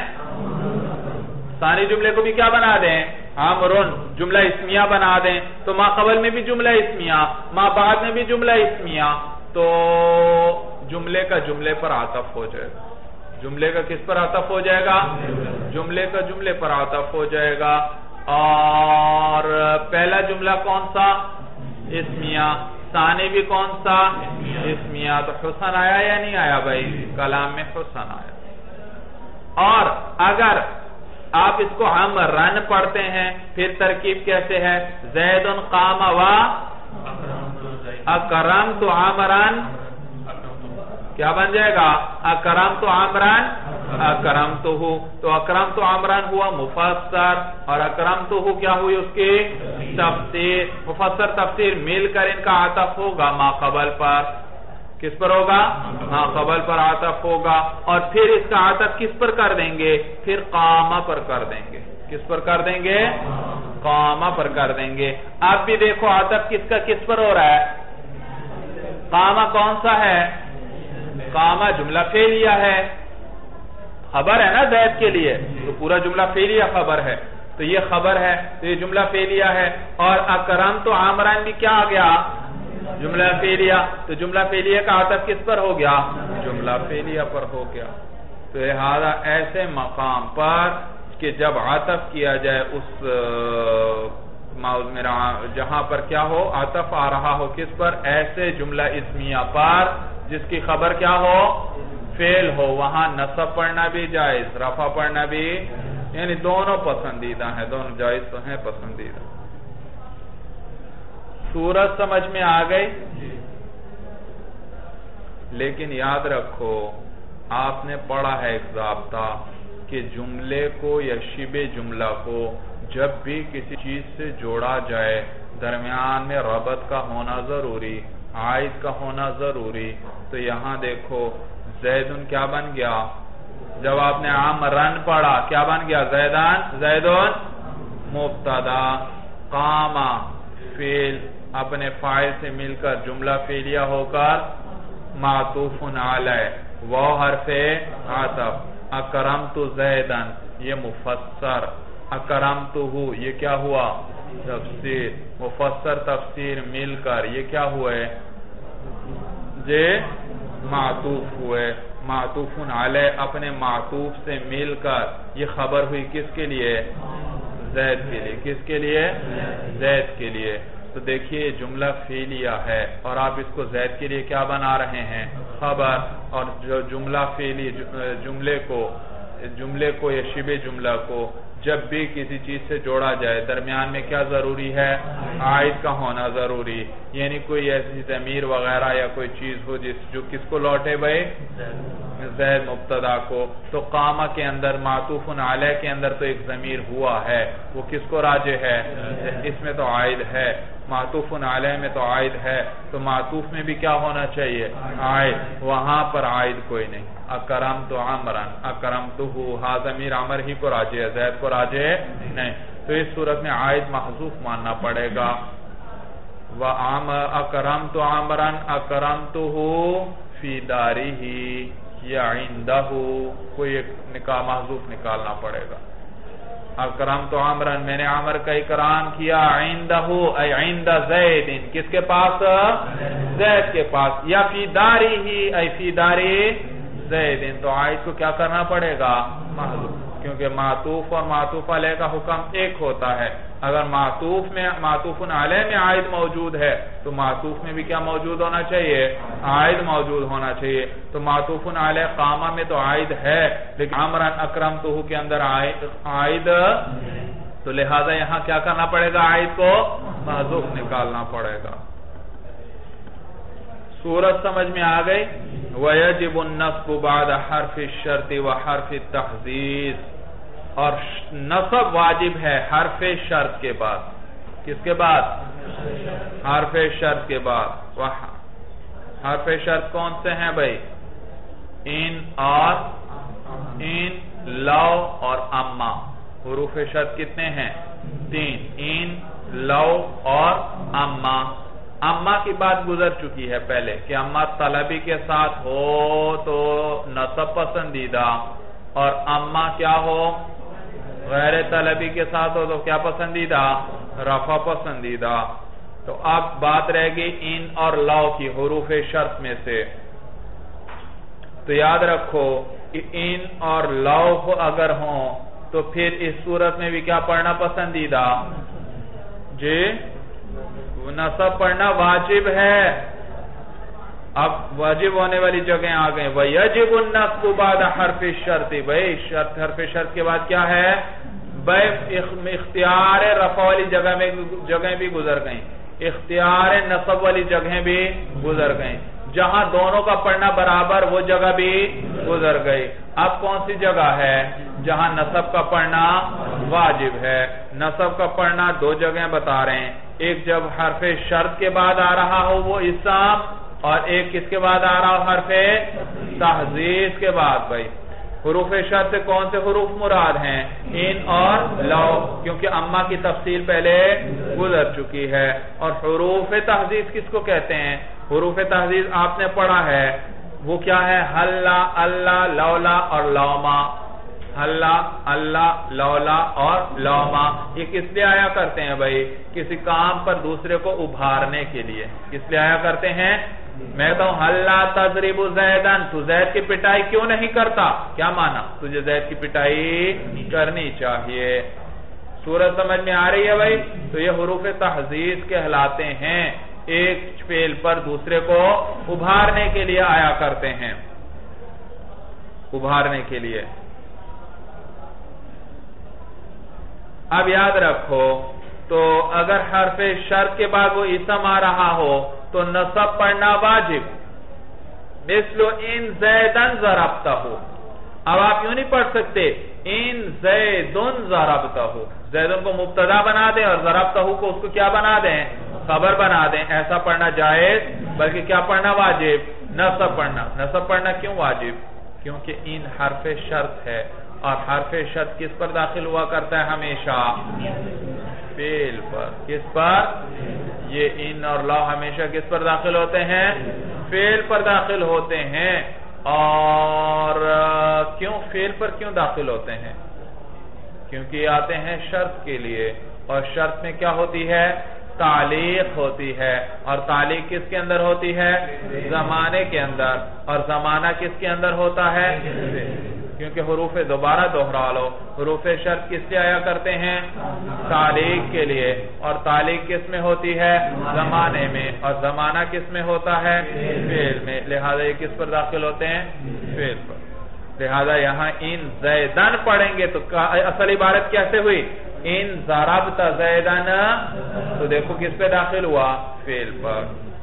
ثانی جملے کو بھی کیا بنا دیں؟ عَمْرٌ. جملہ اسمیہ بنا دیں تو ما قبل میں بھی جملہ اسمیہ, ما بعد میں بھی جملہ اسمیہ, تو جملے کا جملے پر عطف ہو جائے گا. جملے کا کس پر عطف ہو جائے گا؟ جملے کا جملے پر عطف ہو جائے گا. اور پہلا جملہ کون سا؟ اسمیہ. ثانی بھی کون سا؟ اسمیہ. تو حسن آیا یا نہیں آیا بھائی؟ کلام میں حسن آیا. اور اگر آپ اس کو عمرن پڑھتے ہیں پھر ترکیب کیسے ہے؟ زید قام و اکرمت عمرن, کیا بن جائے گا؟ اکرمت عمرن اکرمتہ. تو اکرمت عمرن ہوا مفسر اور اکرمتہ کیا ہوئی اس کی تفسیر. مفسر تفسیر مل کر ان کا عطف ہوگا ما قبل پر. کس پر ہوگا؟ ما قبل پر عطف ہوگا. اور پھر اس کا عطف کس پر کر دیں گے؟ پھر قامہ پر کر دیں گے. کس پر کر دیں گے؟ قامہ پر کر دیں گے. اب بھی دیکھو عطف کس کا کس پر ہو رہا ہے؟ قامہ کون سا ہے؟ قامہ جملہ فعلیہ ہے, خبر ہے نا زید کے لیے, تو پورا جملہ فعلیہ خبر ہے, تو یہ خبر ہے تو یہ جملہ فعلیہ ہے. اور اکرمت عمرن بھی کیا آ گیا؟ جملہ فعلیہ. تو جملہ فعلیہ کا عطف کس پر ہو گیا؟ جملہ فعلیہ پر ہو گیا. تو لہذا ایسے مقام پر کہ جب عطف کیا جائے اس جہاں پر کیا ہو عطف آ رہا ہو کس پر؟ ایسے جملہ اسمیہ پر جس کی خبر کیا ہو؟ فعل ہو, وہاں نصب پڑھنا بھی جائز, رفع پڑھنا بھی, یعنی دونوں پسندیدہ ہیں, دونوں جائز تو ہیں پسندیدہ. صورت سمجھ میں آ گئی؟ لیکن یاد رکھو آپ نے پڑھا ہے ایک ضابطہ کہ جملے کو یا شبہ جملہ کو جب بھی کسی چیز سے جوڑا جائے درمیان میں ربط کا ہونا ضروری, عائد کا ہونا ضروری. تو یہاں دیکھو زیدن کیا بن گیا؟ جب آپ نے عمرن پڑھا کیا بن گیا؟ زیدان زیدن مبتدا, قامہ فعل اپنے فاعل سے مل کر جملہ فعلیہ ہو کر معطوف علیہ, وہ حرف عطف. اکرمت زیدن یہ مفسر, اکرمتہ یہ کیا ہوا؟ تفسیر. مفسر تفسیر مل کر یہ کیا ہوا ہے؟ جے معطوف ہوئے. معطوف علیہ اپنے معطوف سے مل کر یہ خبر ہوئی کس کے لیے؟ زید کے لیے. کس کے لیے؟ زید کے لیے. تو دیکھیے جملہ فعلیہ ہے اور آپ اس کو زید کے لیے کیا بنا رہے ہیں؟ خبر. اور جو جملہ فعلی جملے کو جملے کو یا شبہ جملہ کو جب بھی کسی چیز سے جوڑا جائے درمیان میں کیا ضروری ہے؟ عائد کا ہونا ضروری. یعنی کوئی ایسی ضمیر وغیرہ یا کوئی چیز ہو جس جو کس کو لوٹے بھائی؟ زید مبتدا کو. تو قامہ کے اندر معطوف علیہ کے اندر تو ایک ضمیر ہوا ہے، وہ کس کو راجع ہے؟ اس میں تو عائد ہے. معطوف علیہ میں تو عائد ہے، تو معطوف میں بھی کیا ہونا چاہیے؟ عائد. وہاں پر عائد کوئی نہیں. اکرمت عمرا، اکرمتہ، ہا ضمیر عمر ہی کو راجع ہے، زید کو راجع نہیں. تو اس صورت میں عائد محذوف ماننا پڑے گا. اکرمت عمرا اکرمتہ فی دارہ یا عندہ، کوئی ایک نکاح محذوف نکالنا پڑے گا. اکرمت عمرا، میں نے عمر کا اکرام کیا، عندہ ای عند زید، کس کے پاس؟ زید کے پاس. یا فی دارہ ای فی دار زید. تو عائد کو کیا کرنا پڑے گا؟ محذوف. کیونکہ معطوف اور معطوف علیہ کا حکم ایک ہوتا ہے. اگر معطوف میں معطوف علیہ میں عائد موجود ہے تو معطوف میں بھی کیا موجود ہونا چاہیے؟ عائد موجود ہونا چاہیے. تو معطوف علیہ قامہ میں تو عائد ہے لیکن عمرا اکرمتہ کے اندر عائد، تو لہذا یہاں کیا کرنا پڑے گا؟ عائد کو محذوف نکالنا پڑے گا. صورت سمجھ میں آ گئی؟ وَيَجِبُ النَّصْبُ بَعْدَ حَرْفِ الشَّرْطِ وَحَرْفِ التَّحْذِيرِ، اور نصب واجب ہے حرف شرط کے بعد. کس کے بعد؟ حرف شرط کے بعد. حرف شرط کون سے ہیں بھائی؟ ان اور ان، لو اور اما. حروف شرط کتنے ہیں؟ تین. ان، لو اور اما. اما کی بات گزر چکی ہے پہلے کہ اما طلبی کے ساتھ ہو تو نصب پسندیدہ، اور اما کیا ہو؟ غیر طلبی کے ساتھ ہو تو کیا پسندیدہ؟ رفع پسندیدہ. تو اب بات رہ گئی ان اور لو کی، حروف شرط میں سے. تو یاد رکھو کہ ان اور لو اگر ہوں تو پھر اس صورت میں بھی کیا پڑھنا پسندیدہ؟ جی نصب پڑھنا واجب ہے. اب واجب ہونے والی جگہیں آ گئیں. وَيَجِبُ النَّصْبُ بَعْدَ حَرْفِ الشَّرْطِ، بھئی شرط حرف شرط کے بعد کیا ہے؟ بھئی اختیار رفع والی جگہ میں جگہیں بھی گزر گئیں، اختیار نصب والی جگہیں بھی گزر گئیں. جہاں دونوں کا پڑھنا برابر وہ جگہ بھی گزر گئی. اب کون سی جگہ ہے؟ جہاں نصب کا پڑھنا واجب ہے. نصب کا پڑھنا دو جگہیں بتا رہے ہیں. ایک جب حرف شرط کے بعد آ رہا ہو وہ اسم، اور ایک کس کے بعد آ رہا ہو؟ حرف تحذیر کے بعد. بھائی حروف شرط سے کون سے حروف مراد ہیں؟ ان اور لو، کیونکہ اما کی تفصیل پہلے گزر چکی ہے. اور حروف تحذیر کس کو کہتے ہیں؟ حروف تحذیر آپ نے پڑھا ہے وہ کیا ہے؟ حلا، اللہ، لولا اور لوما. حلا، اللہ، لولا اور لوما. یہ کس لیے آیا کرتے ہیں بھائی؟ کسی کام پر دوسرے کو ابھارنے کے لیے. کس لیے آیا کرتے ہیں؟ میں کہتا ہوں حلا تضرب زیدن، تو زید کی پٹائی کیوں نہیں کرتا؟ کیا مانا؟ تجھے زید کی پٹائی کرنی چاہیے. صورت سمجھ میں آ رہی ہے بھائی؟ تو یہ حروف تحذیر کہلاتے ہیں، ایک فعل پر دوسرے کو ابھارنے کے لیے آیا کرتے ہیں. ابھارنے کے لیے. اب یاد رکھو تو اگر حرف شرط کے بعد وہ اسم آ رہا ہو تو نصب پڑھنا واجب. مثل ان زیدن ضربتہ. اب آپ یوں نہیں پڑھ سکتے ان زیدن ضربتہ. زیدن کو مبتدا بنا دیں اور ضربتہ کو اس کو کیا بنا دیں؟ خبر بنا دیں. ایسا پڑھنا جائز، بلکہ کیا پڑھنا واجب؟ نصب پڑھنا. نصب پڑھنا کیوں واجب؟ کیونکہ ان حرف شرط ہے، اور حرف شرط کس پر داخل ہوا کرتا ہے ہمیشہ؟ فعل پر. کس پر؟ یہ ان اور لا ہمیشہ کس پر داخل ہوتے ہیں؟ فعل پر داخل ہوتے ہیں. اور کیوں فعل پر کیوں داخل ہوتے ہیں؟ کیونکہ آتے ہیں شرط کے لیے، اور شرط میں کیا ہوتی ہے؟ تعلیق ہوتی ہے، اور تعلیق کس کے اندر ہوتی ہے؟ زمانے کے اندر، اور زمانہ کس کے اندر ہوتا ہے؟ کیونکہ حروف دوبارہ دہرا لو، حروف شرط کس لیے آیا کرتے ہیں؟ تعلیق کے لیے، اور تعلیق کس میں ہوتی ہے؟ زمانے میں، اور زمانہ کس میں ہوتا ہے؟ فعل میں، لہذا یہ کس پر داخل ہوتے ہیں؟ فعل پر۔ لہذا یہاں ان زیدن پڑھیں گے تو اصل عبارت کیسے ہوئی؟ ان ضربت زیدن، تو دیکھو کس پہ داخل ہوا؟ فعل پر۔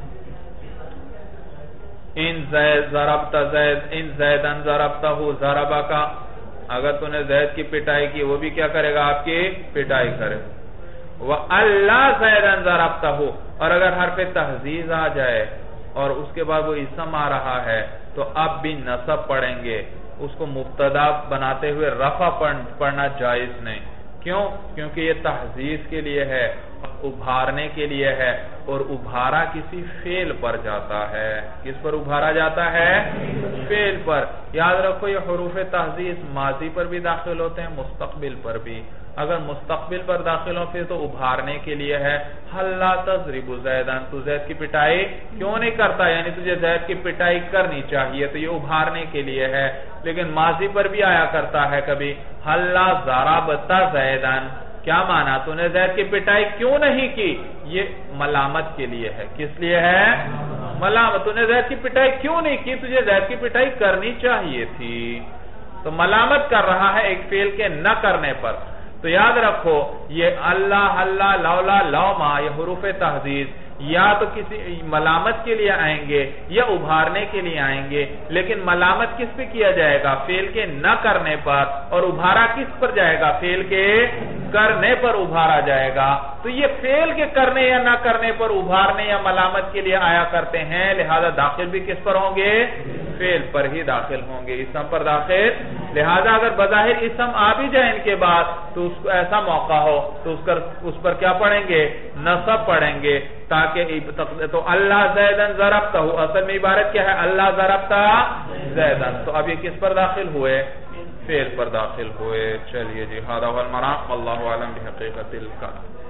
ان ضربت زید، ان زیدن ضربتہ ضربہ کا، اگر تو نے زید کی پٹائی کی وہ بھی کیا کرے گا؟ آپ کی پٹائی کرے۔ وَأَلَّا زَيْدًا ضَرَبْتَهُ، اور اگر حرف تحزیز آ جائے اور اس کے بعد وہ اسم آ رہا ہے تو اب بھی نصب پڑھیں گے، اس کو مبتدا بناتے ہوئے رفع پڑھنا جائز نہیں۔ کیوں؟ کیونکہ یہ تحزیز کے لیے ہے، ابھارنے کے لیے ہے، اور ابھارا کسی فعل پر جاتا ہے۔ کس پر ابھارا جاتا ہے؟ فعل پر۔ یاد رکھو یہ حروف تحزیز ماضی پر بھی داخل ہوتے ہیں، مستقبل پر بھی۔ اگر مستقبل پر داخل ہو پھر تو ابھارنے کے لیے ہے۔ حَلْ لَا تَضْرِبُ زَيْدًا، تو زید کی پٹائی کیوں نہیں کرتا؟ یعنی تجھے زید کی پٹائی کرنی چاہیے، تو یہ ابھارنے کے لیے ہے۔ لیکن ماضی پر بھی آیا کرتا ہے کبھی، حَلْ لَا ضَرَبْتَ زَيْدًا، کیا معنی؟ تو نے زید کی پٹائی کیوں نہیں کی؟ یہ ملامت کے لیے ہے۔ کس لیے ہے؟ ملامت۔ تو نے زید کی پٹائی کیوں نہیں کی؟ تجھے زید کی پٹائی کرنی چاہیے تھی۔ تو ملامت کر رہا ہے ایک فعل کے نہ کرنے پر۔ تو یاد رکھو یہ اللہ، اللہ، لولا، لوما، یہ حروف تحزیز یا تو کسی ملامت کے لیے آئیں گے یا ابھارنے کے لیے آئیں گے، لیکن ملامت کس پہ کیا جائے گا؟ فعل کے نہ کرنے پر، اور ابھارا کس پر جائے گا؟ فعل کے کرنے پر ابھارا جائے گا۔ تو یہ فعل کے کرنے یا نہ کرنے پر ابھارنے یا ملامت کے لیے آیا کرتے ہیں، لہذا داخل بھی کس پر ہوں گے؟ فعل پر ہی داخل ہوں گے، اسم پر داخل۔ لہذا اگر بظاہر اسم آ بھی جائے ان کے بعد تو اس کو ایسا موقع ہو تو اس پر کیا پڑھیں گے؟ نصب پڑھیں گے، تاکہ تو اللہ زیدن ضربتہ، اصل میں عبارت کیا ہے؟ اللہ ضربتہ زیدن، تو اب یہ کس پر داخل ہوئے؟ فعل پر داخل ہوئے۔ چلیے جی، ھذا ھو المرام، واللہ اعلم بحقیقت الکلام۔